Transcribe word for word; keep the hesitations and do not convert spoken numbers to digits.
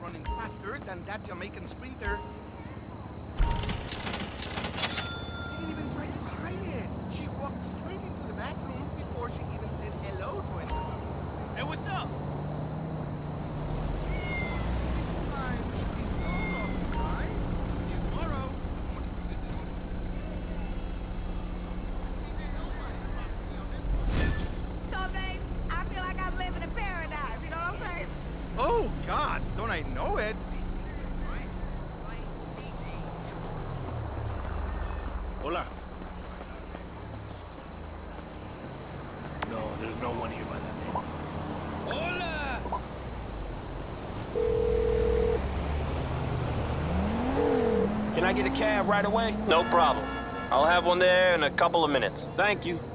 running faster than that Jamaican sprinter. Didn't even try to hide it. She walked straight into the bathroom before she even said hello to anyone. Hey, what's up? Fine, we should be solo, right? Tomorrow. So, babe, I feel like I'm living in paradise, you know what I'm saying? Oh, God, don't I know it? Hola. No, there's no one here by that name. Hola! Can I get a cab right away? No problem. I'll have one there in a couple of minutes. Thank you.